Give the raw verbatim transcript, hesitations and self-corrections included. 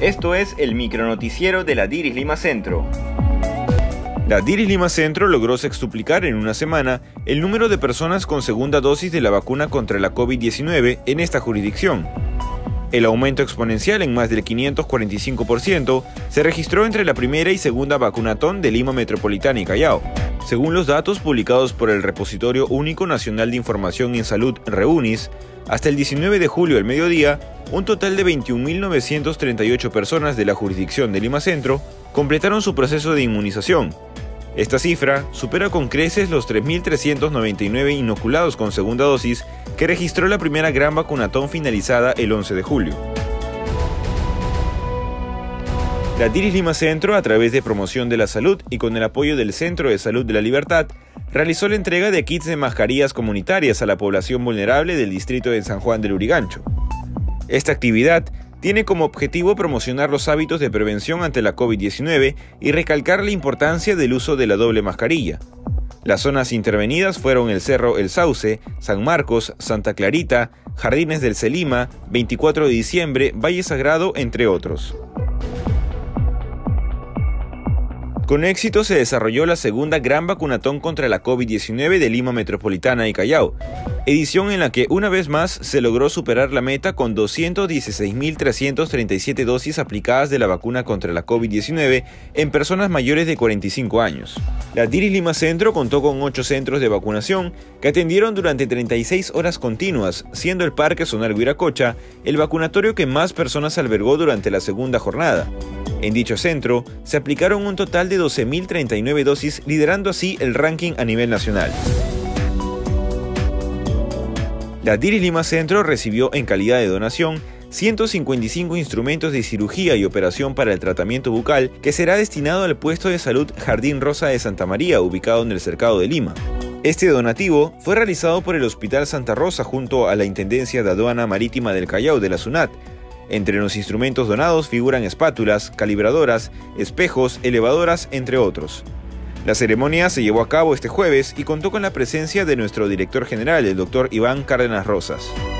Esto es el micronoticiero de la Diris Lima Centro. La Diris Lima Centro logró sextuplicar en una semana el número de personas con segunda dosis de la vacuna contra la COVID diecinueve en esta jurisdicción. El aumento exponencial en más del quinientos cuarenta y cinco por ciento se registró entre la primera y segunda vacunatón de Lima Metropolitana y Callao. Según los datos publicados por el Repositorio Único Nacional de Información en Salud, REUNIS, hasta el diecinueve de julio al mediodía, un total de veintiún mil novecientas treinta y ocho personas de la jurisdicción de Lima Centro completaron su proceso de inmunización. Esta cifra supera con creces los tres mil trescientos noventa y nueve inoculados con segunda dosis que registró la primera gran vacunatón finalizada el once de julio. La Diris Lima Centro, a través de Promoción de la Salud y con el apoyo del Centro de Salud de la Libertad, realizó la entrega de kits de mascarillas comunitarias a la población vulnerable del distrito de San Juan del Lurigancho. Esta actividad tiene como objetivo promocionar los hábitos de prevención ante la COVID diecinueve y recalcar la importancia del uso de la doble mascarilla. Las zonas intervenidas fueron el Cerro El Sauce, San Marcos, Santa Clarita, Jardines del Celima, veinticuatro de diciembre, Valle Sagrado, entre otros. Con éxito se desarrolló la segunda gran vacunatón contra la COVID diecinueve de Lima Metropolitana y Callao, edición en la que una vez más se logró superar la meta con doscientas dieciséis mil trescientas treinta y siete dosis aplicadas de la vacuna contra la COVID diecinueve en personas mayores de cuarenta y cinco años. La Diris Lima Centro contó con ocho centros de vacunación que atendieron durante treinta y seis horas continuas, siendo el Parque Zonal Huiracocha el vacunatorio que más personas albergó durante la segunda jornada. En dicho centro, se aplicaron un total de doce mil treinta y nueve dosis, liderando así el ranking a nivel nacional. La Diris Lima Centro recibió en calidad de donación ciento cincuenta y cinco instrumentos de cirugía y operación para el tratamiento bucal que será destinado al puesto de salud Jardín Rosa de Santa María, ubicado en el Cercado de Lima. Este donativo fue realizado por el Hospital Santa Rosa junto a la Intendencia de Aduana Marítima del Callao de la SUNAT. Entre los instrumentos donados figuran espátulas, calibradoras, espejos, elevadoras, entre otros. La ceremonia se llevó a cabo este jueves y contó con la presencia de nuestro director general, el doctor Iván Cárdenas Rosas.